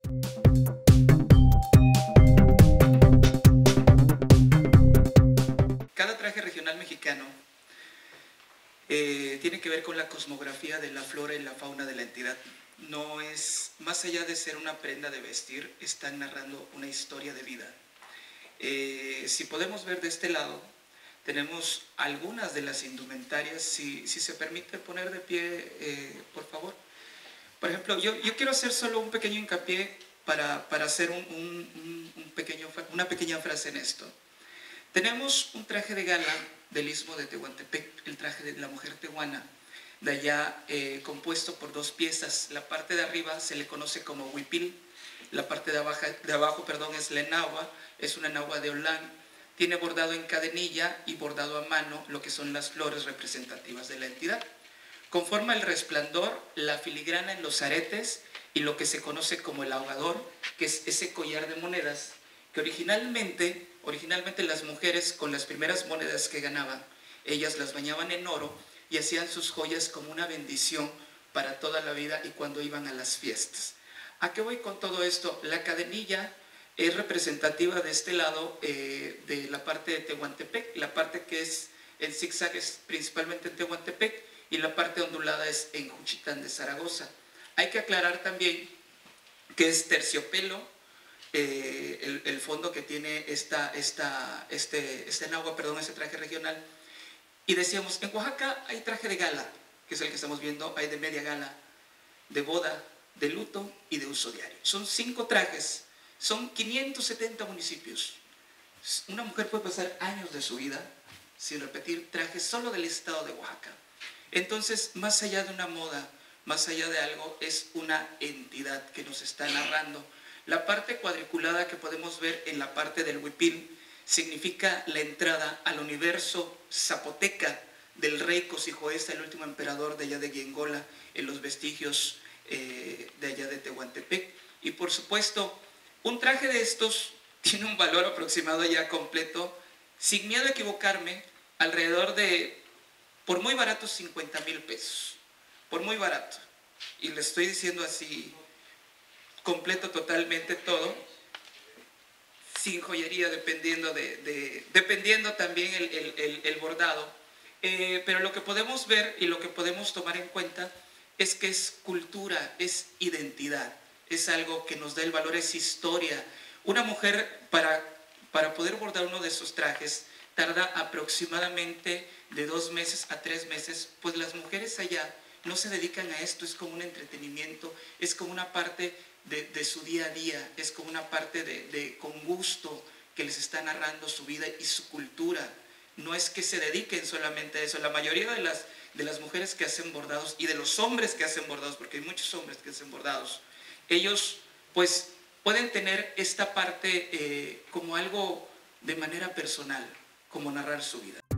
Cada traje regional mexicano tiene que ver con la cosmografía de la flora y la fauna de la entidad. No es, más allá de ser una prenda de vestir, están narrando una historia de vida. Si podemos ver de este lado, tenemos algunas de las indumentarias. Si se permite poner de pie, por favor. Por ejemplo, yo quiero hacer solo un pequeño hincapié para hacer una pequeña frase en esto. Tenemos un traje de gala del Istmo de Tehuantepec, el traje de la mujer tehuana, de allá compuesto por dos piezas. La parte de arriba se le conoce como huipil, la parte de abajo, es la enagua, es una enagua de Olán. Tiene bordado en cadenilla y bordado a mano lo que son las flores representativas de la entidad. Conforma el resplandor, la filigrana en los aretes y lo que se conoce como el ahogador, que es ese collar de monedas que originalmente las mujeres, con las primeras monedas que ganaban, ellas las bañaban en oro y hacían sus joyas como una bendición para toda la vida y cuando iban a las fiestas. ¿A qué voy con todo esto? La cadenilla es representativa de este lado de la parte de Tehuantepec. La parte que es en zigzag es principalmente en Tehuantepec y la parte ondulada es en Juchitán de Zaragoza. Hay que aclarar también que es terciopelo el fondo que tiene este enagua, ese traje regional. Y decíamos, en Oaxaca hay traje de gala, que es el que estamos viendo, hay de media gala, de boda, de luto y de uso diario. Son 5 trajes, son 570 municipios. Una mujer puede pasar años de su vida sin repetir trajes solo del estado de Oaxaca. Entonces, más allá de una moda, más allá de algo, es una entidad que nos está narrando. La parte cuadriculada que podemos ver en la parte del huipil significa la entrada al universo zapoteca del rey Cosijoesta, el último emperador de allá de Guiengola, en los vestigios de allá de Tehuantepec. Y por supuesto, un traje de estos tiene un valor aproximado ya completo, sin miedo a equivocarme, alrededor de, por muy barato, 50,000 pesos. Por muy barato. Y le estoy diciendo así, completo totalmente todo, sin joyería, dependiendo también el bordado. Pero lo que podemos ver y lo que podemos tomar en cuenta es que es cultura, es identidad, es algo que nos da el valor, es historia. Una mujer para poder bordar uno de esos trajes tarda aproximadamente de 2 meses a 3 meses, pues las mujeres allá no se dedican a esto, es como un entretenimiento, es como una parte de su día a día, es como una parte con gusto que les está narrando su vida y su cultura. No es que se dediquen solamente a eso. La mayoría de las mujeres que hacen bordados y de los hombres que hacen bordados, porque hay muchos hombres que hacen bordados, ellos pues pueden tener esta parte como algo de manera personal, como narrar su vida.